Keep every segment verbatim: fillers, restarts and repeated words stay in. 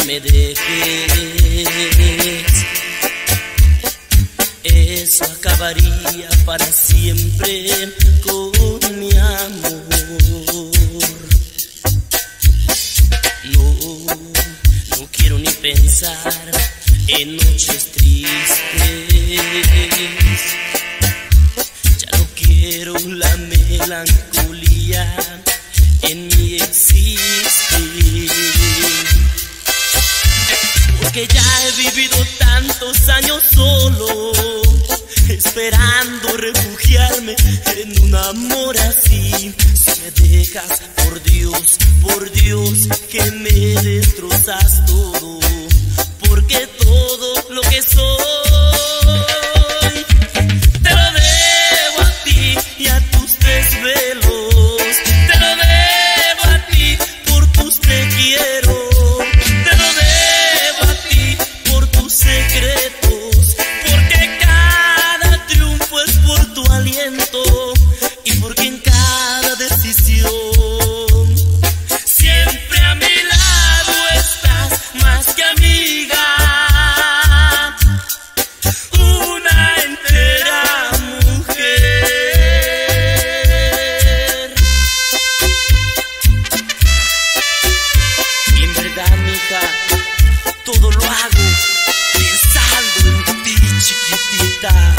me dejes. Eso acabaría para siempre con mi amor. No, no quiero ni pensar en noches tristes. Ya no quiero la melancolía en mi existir, porque ya he vivido tantos años solo, esperando refugiarme en un amor así. Si me dejas, por Dios, por Dios, que me destrozas todo, porque todo lo que soy te lo debo a ti y a tus desvelos. Te lo debo a ti por tus te quiero. Te lo debo a ti por tus secretos, porque cada triunfo es por tu aliento y porque en cada decisión siempre a mi lado estás, más que amiga, una entera mujer. Y en verdad, mija, todo lo hago pensando en ti, chiquitita.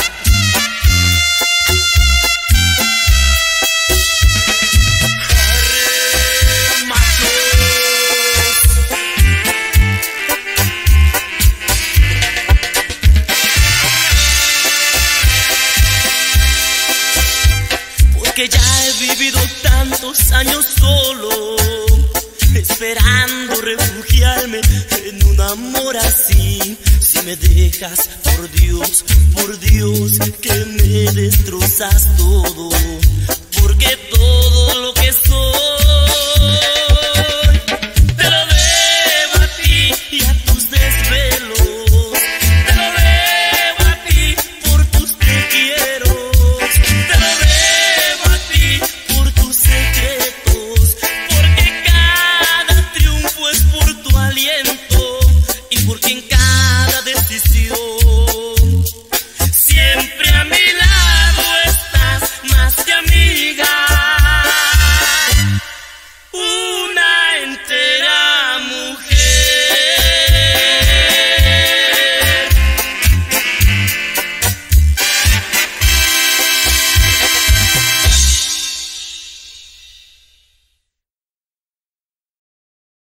Que ya he vivido tantos años solo, esperando refugiarme en un amor así. Si me dejas, por Dios, por Dios, que me destrozas todo, porque todo lo que soy